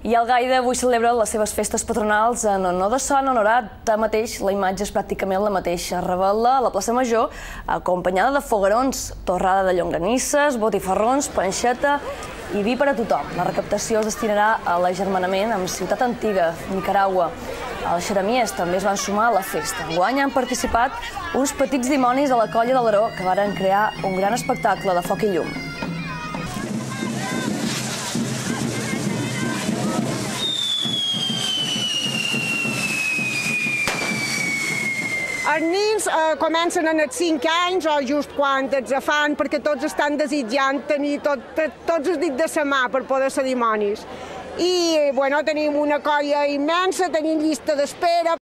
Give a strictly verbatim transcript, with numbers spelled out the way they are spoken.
I Algaida avui celebra les seves festes patronals en honor de Sant Honorat. Tanmateix, la imatge és pràcticament la mateixa. Revela la plaça Major, acompanyada de foguerons, torrada de llonganisses, botifarrons, panxeta i vi per a tothom. La recaptació es destinarà a l'agermanament amb Ciutat Antiga, Nicaragua. Els xeremies també es van sumar a la festa. Enguany han participat uns petits dimonis de la colla de l'Aró que varen crear un gran espectacle de foc i llum. Els nens comencen en els cinc anys o just quan els fan, perquè tots estan desitjant tenir tots els dits de la mà per poder ser dimonis. I tenim una colla immensa, tenim llista d'espera.